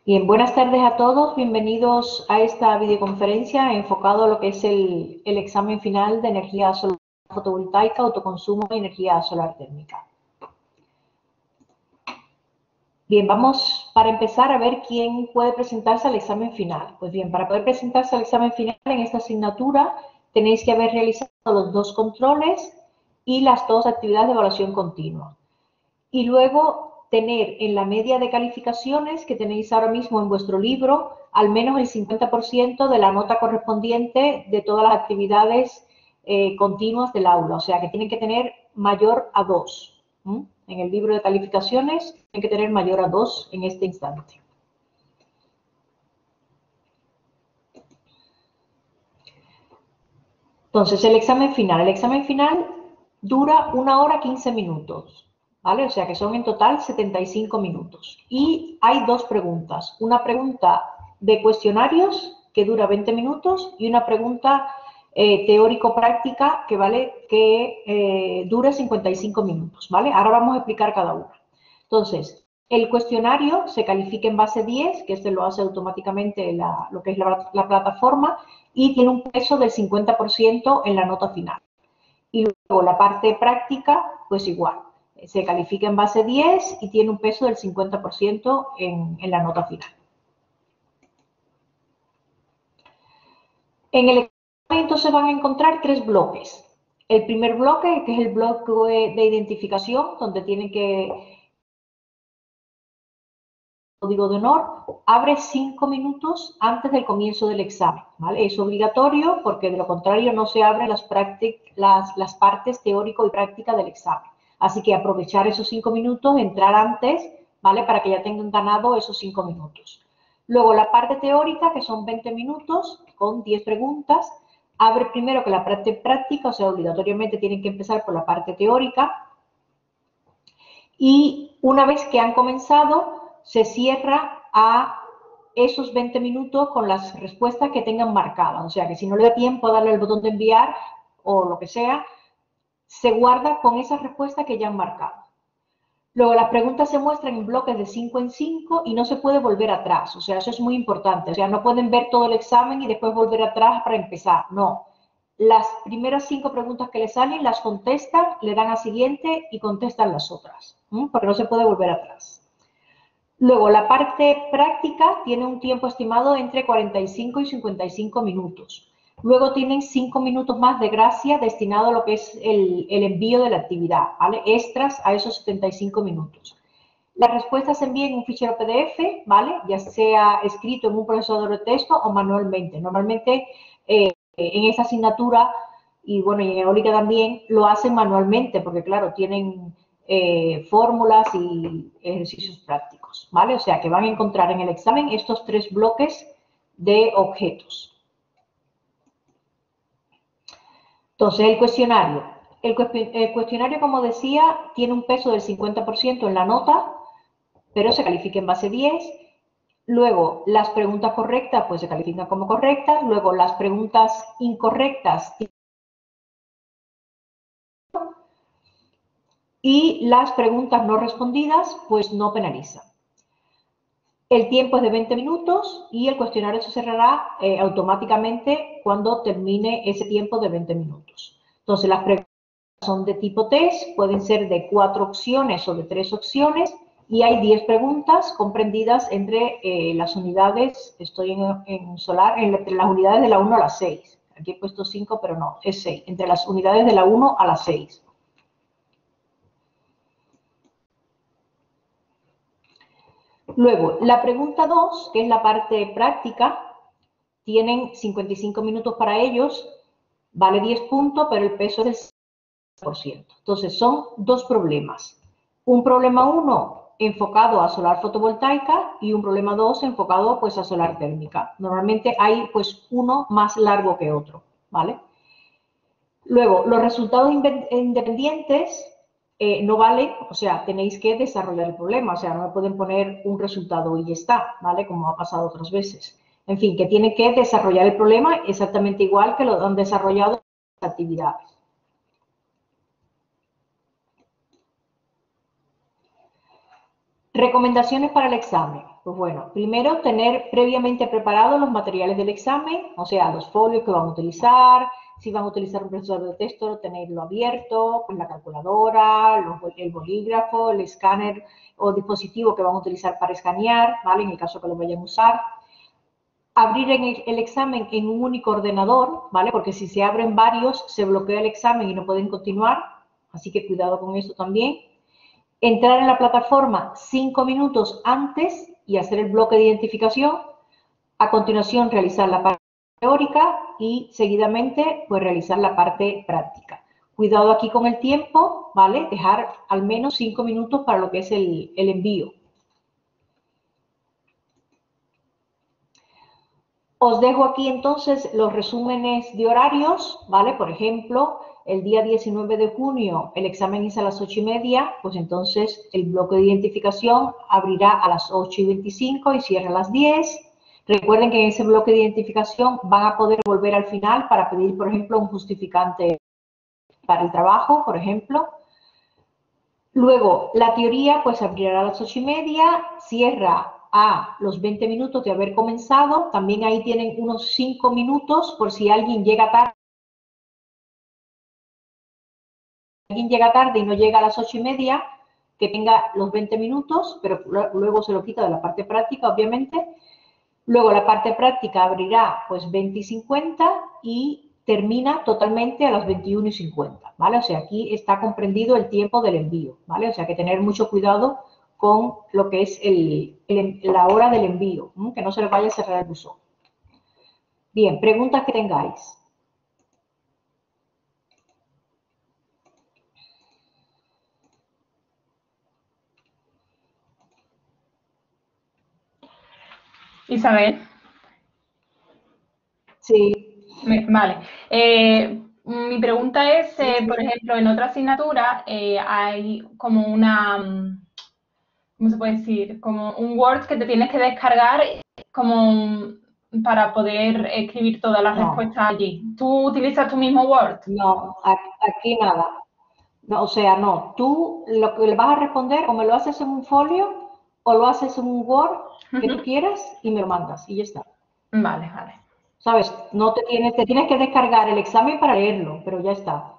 Bien, buenas tardes a todos. Bienvenidos a esta videoconferencia enfocado a lo que es el examen final de energía solar fotovoltaica, autoconsumo y energía solar térmica. Bien, vamos para empezar a ver quién puede presentarse al examen final. Pues bien, para poder presentarse al examen final en esta asignatura tenéis que haber realizado los 2 controles y las 2 actividades de evaluación continua. Y luego tener en la media de calificaciones que tenéis ahora mismo en vuestro libro al menos el 50% de la nota correspondiente de todas las actividades continuas del aula. O sea, que tienen que tener mayor a 2. En el libro de calificaciones tienen que tener mayor a 2 en este instante. Entonces, el examen final. El examen final dura 1 hora 15 minutos. ¿Vale? O sea que son en total 75 minutos. Y hay 2 preguntas. Una pregunta de cuestionarios que dura 20 minutos y una pregunta teórico-práctica que dura 55 minutos. ¿Vale? Ahora vamos a explicar cada una. Entonces, el cuestionario se califica en base 10, que este lo hace automáticamente lo que es la plataforma, y tiene un peso del 50% en la nota final. Y luego la parte práctica, pues igual. Se califica en base 10 y tiene un peso del 50% en la nota final. En el examen entonces van a encontrar 3 bloques. El primer bloque, que es el bloque de identificación, donde tienen que código de honor, abre 5 minutos antes del comienzo del examen. ¿Vale? Es obligatorio porque de lo contrario no se abren las partes teórico y práctica del examen. Así que aprovechar esos 5 minutos, entrar antes, ¿vale? Para que ya tengan ganado esos 5 minutos. Luego la parte teórica, que son 20 minutos con 10 preguntas, abre primero que la parte práctica, o sea, obligatoriamente tienen que empezar por la parte teórica. Y una vez que han comenzado, se cierra a esos 20 minutos con las respuestas que tengan marcadas. O sea, que si no le da tiempo a darle el botón de enviar o lo que sea, se guarda con esas respuestas que ya han marcado. Luego, las preguntas se muestran en bloques de 5 en 5 y no se puede volver atrás. O sea, eso es muy importante. O sea, no pueden ver todo el examen y después volver atrás para empezar. No. Las primeras 5 preguntas que le salen las contestan, le dan a siguiente y contestan las otras. Porque no se puede volver atrás. Luego, la parte práctica tiene un tiempo estimado entre 45 y 55 minutos. Luego tienen 5 minutos más de gracia destinado a lo que es el envío de la actividad, ¿vale? Extras a esos 75 minutos. Las respuestas se envían en un fichero PDF, ¿vale? Ya sea escrito en un procesador de texto o manualmente. Normalmente en esta asignatura, y bueno, y en eólica también, lo hacen manualmente porque, claro, tienen fórmulas y ejercicios prácticos, ¿vale? O sea, que van a encontrar en el examen estos 3 bloques de objetos. Entonces, el cuestionario. El cuestionario, como decía, tiene un peso del 50% en la nota, pero se califica en base 10. Luego, las preguntas correctas, pues se califican como correctas. Luego, las preguntas incorrectas y las preguntas no respondidas, pues no penalizan. El tiempo es de 20 minutos y el cuestionario se cerrará automáticamente cuando termine ese tiempo de 20 minutos. Entonces, las preguntas son de tipo test, pueden ser de 4 opciones o de 3 opciones y hay 10 preguntas comprendidas entre las unidades, estoy en solar, entre las unidades de la 1 a la 6. Aquí he puesto 5, pero no, es 6, entre las unidades de la 1 a la 6. Luego, la pregunta 2, que es la parte práctica, tienen 55 minutos para ellos, vale 10 puntos, pero el peso es del 100%. Entonces, son 2 problemas. Un problema 1 enfocado a solar fotovoltaica y un problema 2 enfocado pues a solar térmica. Normalmente hay pues uno más largo que otro, ¿vale? Luego, los resultados independientes no valen, o sea, tenéis que desarrollar el problema, o sea, no me pueden poner un resultado y ya está, ¿vale? Como ha pasado otras veces. En fin, que tienen que desarrollar el problema exactamente igual que lo han desarrollado las actividades. Recomendaciones para el examen. Pues bueno, primero tener previamente preparados los materiales del examen, o sea, los folios que van a utilizar, si van a utilizar un procesador de texto, tenerlo abierto, pues la calculadora, el bolígrafo, el escáner o dispositivo que van a utilizar para escanear, ¿vale? En el caso que lo vayan a usar. Abrir el examen en un único ordenador, ¿vale? Porque si se abren varios, se bloquea el examen y no pueden continuar, así que cuidado con eso también. Entrar en la plataforma 5 minutos antes y hacer el bloque de identificación. A continuación, realizar la parte teórica y seguidamente, pues realizar la parte práctica. Cuidado aquí con el tiempo, ¿vale? Dejar al menos 5 minutos para lo que es el envío. Os dejo aquí entonces los resúmenes de horarios, ¿vale? Por ejemplo, el día 19 de junio el examen es a las 8:30, pues entonces el bloque de identificación abrirá a las 8:25 y cierra a las 10. Recuerden que en ese bloque de identificación van a poder volver al final para pedir, por ejemplo, un justificante para el trabajo, por ejemplo. Luego, la teoría pues abrirá a las 8:30, cierra a los 20 minutos de haber comenzado. También ahí tienen unos 5 minutos por si alguien llega tarde. Alguien llega tarde y no llega a las 8:30, que tenga los 20 minutos, pero luego se lo quita de la parte práctica, obviamente. Luego la parte práctica abrirá pues 20:50 y termina totalmente a las 21:50, ¿vale? O sea, aquí está comprendido el tiempo del envío, ¿vale? O sea, que tener mucho cuidado con lo que es la hora del envío, que no se le vaya a cerrar el buzón. Bien, preguntas que tengáis. Isabel. Sí. Vale. Mi pregunta es, Sí, sí. por ejemplo, en otra asignatura hay como una, ¿cómo se puede decir? Como un Word que te tienes que descargar como para poder escribir todas las respuestas allí. ¿Tú utilizas tu mismo Word? No, aquí nada. No, o sea, no. Tú lo que le vas a responder o me lo haces en un folio o lo haces en un Word que tú quieras y me lo mandas y ya está. Vale, vale. ¿Sabes? No te tienes que descargar el examen para leerlo, pero ya está.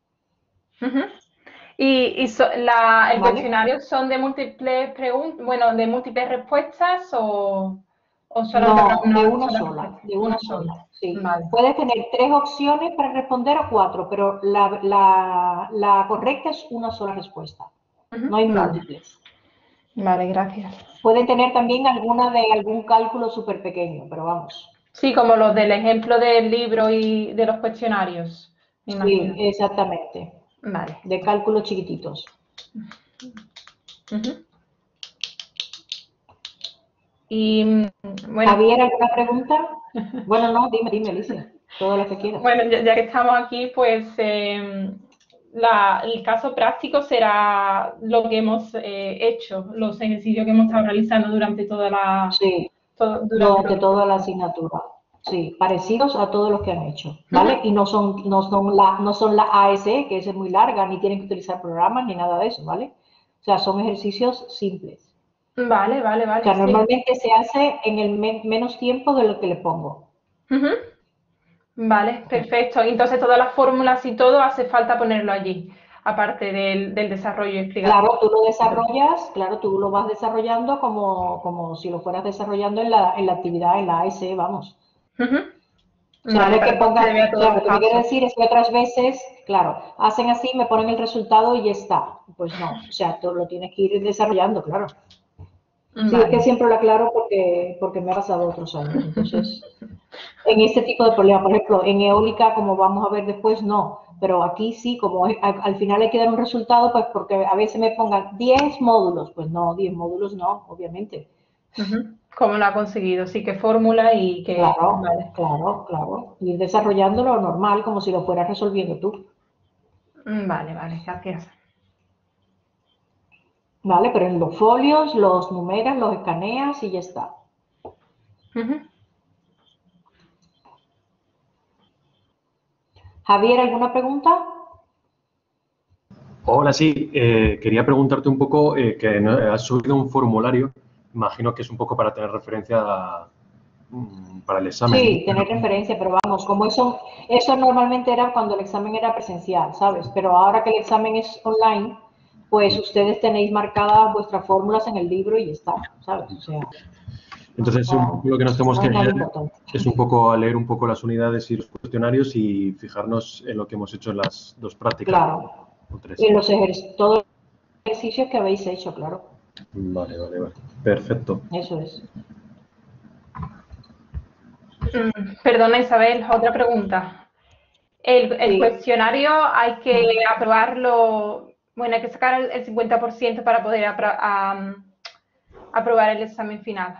¿Y el ¿Vale? cuestionario son de múltiples preguntas, bueno, de múltiples respuestas o solamente habrá No, de una una sola sola, respuesta? de una Una sola. sola, sí. Vale. Puedes tener 3 opciones para responder o 4, pero la correcta es una sola respuesta. No hay Vale. múltiples. Vale, gracias. Pueden tener también alguna de algún cálculo súper pequeño, pero vamos. Sí, como los del ejemplo del libro y de los cuestionarios, me Sí, imagino. exactamente. Vale. De cálculos chiquititos. Y bueno, ¿Había alguna pregunta? Bueno, no, dime, Alicia, todas las que quieras. bueno, ya que estamos aquí, pues el caso práctico será lo que hemos hecho, los ejercicios que hemos estado realizando durante Sí, durante todo durante el toda la curso. asignatura. Sí, parecidos a todos los que han hecho, ¿vale? Y no son la ASE, que es muy larga, ni tienen que utilizar programas ni nada de eso, ¿vale? O sea, son ejercicios simples. Vale, vale, O sea, vale, sí. normalmente se hace en el menos tiempo de lo que le pongo. Vale, perfecto. Entonces todas las fórmulas y todo hace falta ponerlo allí, aparte del desarrollo explicativo. Claro, tú lo desarrollas, claro, tú lo vas desarrollando como si lo fueras desarrollando en la actividad, en la ASE, vamos. O sea, no Vale, es que para que se pongas, vea todos claro, los lo que me quiere pasos. decir es que otras veces, claro, hacen así, me ponen el resultado y ya está. Pues no, o sea, tú lo tienes que ir desarrollando, claro. Sí, es que Vale. siempre lo aclaro porque me ha pasado otros años. Entonces, en este tipo de problemas, por ejemplo, en eólica, como vamos a ver después, no. Pero aquí sí, como al final hay que dar un resultado, pues porque a veces me pongan 10 módulos. Pues no, 10 módulos no, obviamente. ¿Cómo lo ha conseguido? Sí, qué fórmula y qué... Claro, Vale. claro, claro. Ir desarrollándolo normal, como si lo fueras resolviendo tú. Vale, vale, gracias. ¿Vale? Pero en los folios los numeras, los escaneas y ya está. Javier, ¿alguna pregunta? Hola, sí. Quería preguntarte un poco, has subido un formulario, imagino que es un poco para tener referencia para el examen, ¿no? Sí, tener referencia, pero vamos, como eso normalmente era cuando el examen era presencial, ¿sabes? Pero ahora que el examen es online, pues ustedes tenéis marcadas vuestras fórmulas en el libro y ya está, ¿sabes? O sea, Entonces, un poco lo que nos tenemos no que es nada guiar importante. es un poco a leer un poco las unidades y los cuestionarios y fijarnos en lo que hemos hecho en las dos prácticas, Claro. o tres. Y todos los ejercicios que habéis hecho, claro. Vale, vale, vale. Perfecto. Eso es. Perdona, Isabel, otra pregunta. El Sí. cuestionario hay que aprobarlo, bueno, hay que sacar el 50% para poder aprobar el examen final.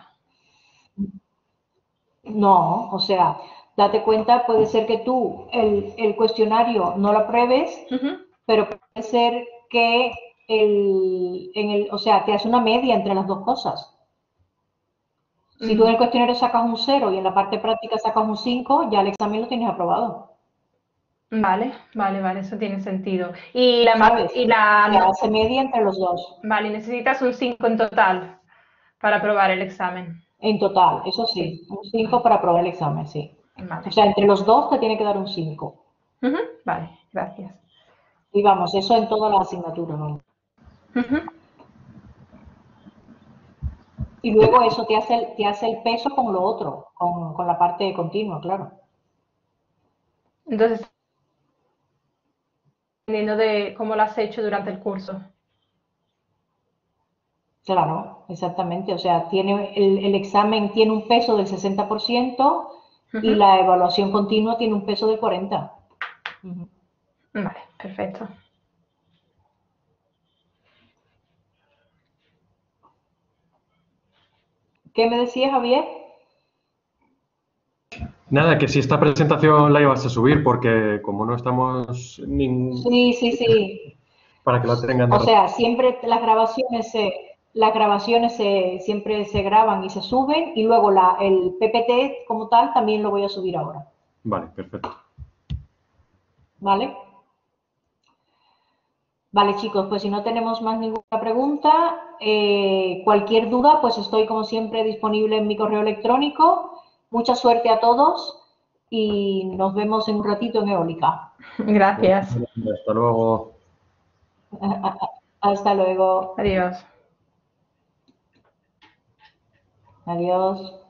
No, o sea, date cuenta, puede ser que tú el cuestionario no lo apruebes, pero puede ser que o sea, te hace una media entre las dos cosas. Si tú en el cuestionario sacas un 0 y en la parte práctica sacas un 5, ya el examen lo tienes aprobado, Vale, vale, vale, eso tiene sentido. Y ¿sabes? y la Te hace media entre los dos, vale, necesitas un 5 en total para aprobar el examen. en total, eso sí, Sí, un 5 para aprobar el examen, sí. O vale. sea, entre los dos te tiene que dar un 5. Vale, gracias. Y vamos, eso en todas las asignaturas, ¿no? Y luego eso te hace el peso con lo otro, con la parte continua, claro. Entonces, dependiendo de cómo lo has hecho durante el curso. Claro, exactamente. O sea, el examen tiene un peso del 60% y la evaluación continua tiene un peso del 40%. Vale, perfecto. ¿Qué me decías, Javier? Nada, que si esta presentación la ibas a subir, porque como no estamos Sí, sí, sí. para que la tengan de O sea, siempre las grabaciones siempre se graban y se suben y luego el PPT como tal también lo voy a subir ahora. Vale, perfecto. ¿Vale? Vale, chicos, pues si no tenemos más ninguna pregunta, cualquier duda, pues estoy como siempre disponible en mi correo electrónico. Mucha suerte a todos y nos vemos en un ratito en Eólica. Gracias. Hasta luego. Hasta luego. Adiós. Adiós.